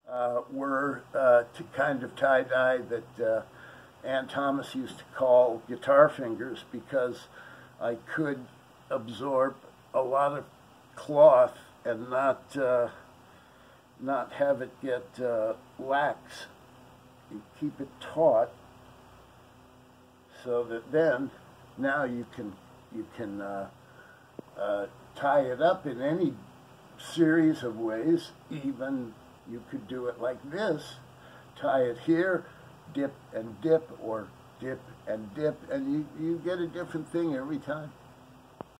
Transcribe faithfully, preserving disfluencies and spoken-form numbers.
uh, were uh, to kind of tie-dye that uh, Ann Thomas used to call guitar fingers, because I could absorb a lot of cloth and not uh, not have it get uh, lax. You keep it taut, so that then now you can you can uh, uh, tie it up in any series of ways. Even you could do it like this: tie it here, dip and dip, or dip and dip, and you, you get a different thing every time.